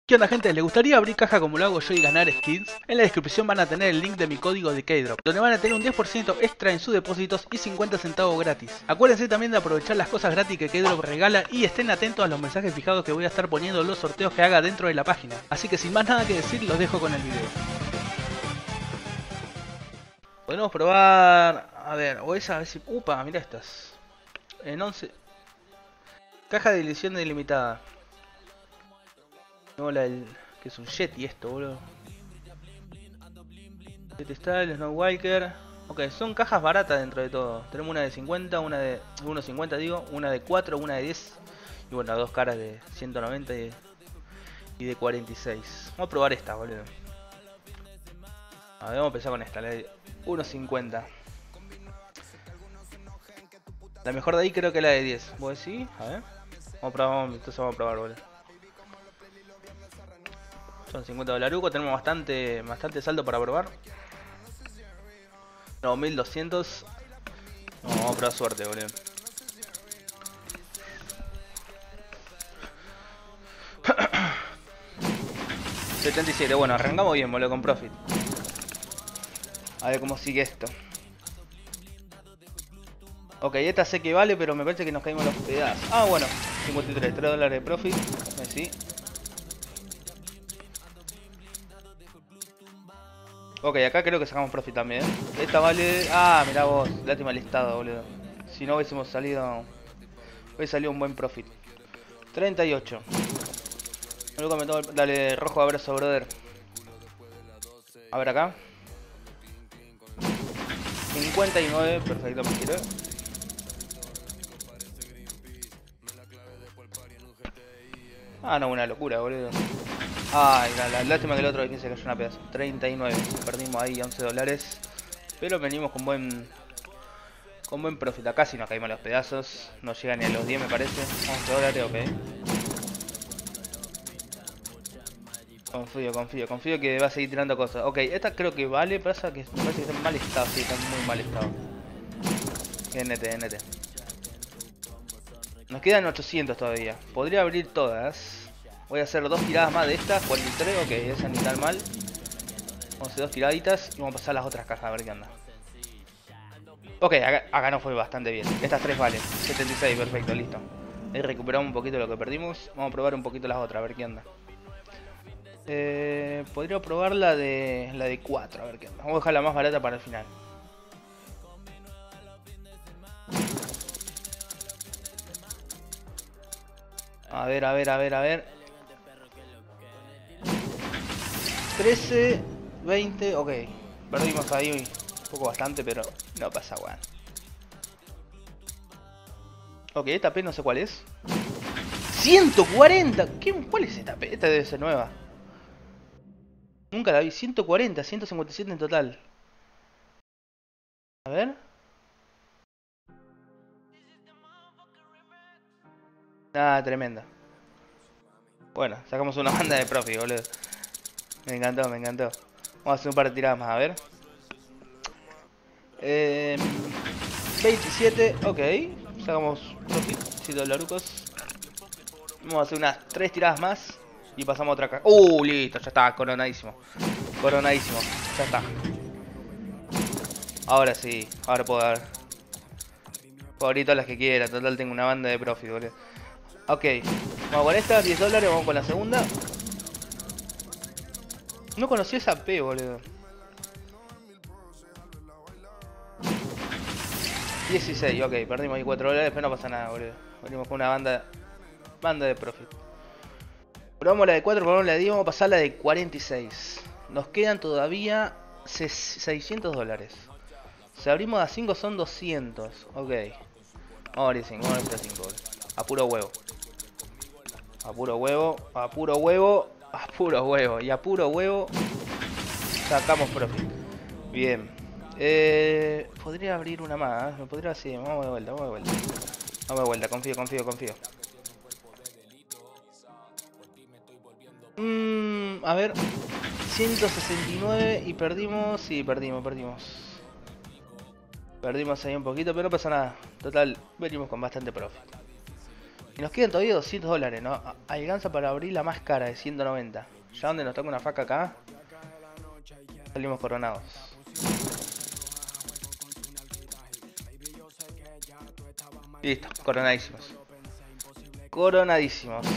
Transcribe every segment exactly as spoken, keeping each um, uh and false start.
¿Qué onda, gente? ¿Les gustaría abrir caja como lo hago yo y ganar skins? En la descripción van a tener el link de mi código de Keydrop, donde van a tener un diez por ciento extra en sus depósitos y cincuenta centavos gratis. Acuérdense también de aprovechar las cosas gratis que Keydrop regala y estén atentos a los mensajes fijados que voy a estar poniendo los sorteos que haga dentro de la página. Así que sin más nada que decir, los dejo con el video. Podemos probar... A ver, o esa, a ver si... Upa, mira estas. En once... Caja de edición delimitada. No, la del... que es un Yeti esto, boludo. Yeti Style, Snowwalker. Ok, son cajas baratas dentro de todo. Tenemos una de cincuenta, una de... uno cincuenta digo, una de cuatro, una de diez. Y bueno, dos caras de ciento noventa y, y de cuarenta y seis. Vamos a probar esta, boludo. A ver, vamos a empezar con esta, la de uno cincuenta. La mejor de ahí creo que es la de diez. ¿Vos decís? A ver. Vamos a probar, vamos, entonces vamos a probar, boludo. Son cincuenta dolarucos, tenemos bastante bastante saldo para probar. No, mil doscientos. No, vamos a probar suerte, boludo. setenta y siete, bueno, arrancamos bien, boludo, con profit. A ver cómo sigue esto. Ok, esta sé que vale, pero me parece que nos caímos los pedazos. Ah, bueno, cincuenta y tres, tres dólares de profit. Sí. Ok, acá creo que sacamos profit también. Esta vale... Ah, mirá vos, lástima el listado, boludo. Si no hubiésemos salido... Hubiese salido un buen profit. treinta y ocho. Luego me tomo... Dale, rojo abrazo, brother. A ver acá. cincuenta y nueve, perfecto, me quiero. Ah, no, una locura, boludo. Ay, la, la lástima que el otro aquí se cayó una pedazo. treinta y nueve, perdimos ahí once dólares. Pero venimos con buen con buen profit. Acá si nos caímos los pedazos. No llega ni a los diez, me parece. once dólares, ok. Confío, confío, confío que va a seguir tirando cosas. Ok, esta creo que vale, pasa que me parece que está en mal estado. Sí, está en muy mal estado. N T, N T. Nos quedan ochocientos todavía. Podría abrir todas. Voy a hacer dos tiradas más de estas. cuarenta y tres, ok, esa ni tan mal. Vamos a hacer dos tiraditas y vamos a pasar las otras cajas a ver qué onda. Ok, acá, acá nos fue bastante bien. Estas tres valen. setenta y seis, perfecto, listo. Ahí recuperamos un poquito lo que perdimos. Vamos a probar un poquito las otras, a ver qué onda. Eh, podría probar la de la de cuatro, a ver qué onda. Vamos a dejar la más barata para el final. A ver, a ver, a ver, a ver. trece, veinte, ok. Perdimos ahí un poco bastante, pero no pasa, weón. Ok, esta P no sé cuál es. ciento cuarenta. ¿Qué, ¿Cuál es esta P? Esta debe ser nueva. Nunca la vi. ciento cuarenta, ciento cincuenta y siete en total. A ver. Ah, tremenda. Bueno, sacamos una banda de profit, boludo. Me encantó, me encantó. Vamos a hacer un par de tiradas más, a ver. Eh, veintisiete, ok. Sacamos profit, siete dolarucos. Vamos a hacer unas tres tiradas más. Y pasamos a otra caja. Uh, listo, ya está, coronadísimo. Coronadísimo, ya está. Ahora sí, ahora puedo dar. Puedo abrir todas las que quiera, total tengo una banda de profit, boludo. Ok, vamos con esta, diez dólares, vamos con la segunda. No conocí esa P, boludo. dieciséis, ok, perdimos ahí cuatro dólares, pero no pasa nada, boludo. Venimos con una banda banda de profit. Probamos la de cuatro, probamos la de diez, vamos a pasar la de cuarenta y seis. Nos quedan todavía seiscientos dólares. Si abrimos a cinco son doscientos, ok. Vamos a abrir cinco, vamos a abrir cinco, boludo. A puro huevo. A puro huevo, a puro huevo, a puro huevo. Y a puro huevo sacamos profit. Bien. Eh, podría abrir una más. Me podría así. Vamos de vuelta, vamos de vuelta. Vamos de vuelta, confío, confío, confío. Mm, a ver. ciento sesenta y nueve y perdimos. Sí, perdimos, perdimos. Perdimos ahí un poquito, pero no pasa nada. Total, venimos con bastante profit. Y nos quedan todavía doscientos dólares, ¿no? Alcanza para abrir la más cara de ciento noventa. Ya donde nos toca una faca acá, salimos coronados. Listo, coronadísimos. Coronadísimos.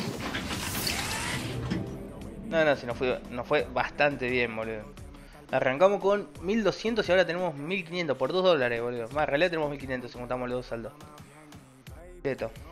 No, no, si nos fue, nos fue bastante bien, boludo. Arrancamos con mil doscientos y ahora tenemos mil quinientos por dos dólares, boludo. Más, en realidad tenemos mil quinientos si juntamos los dos saldos. Quieto.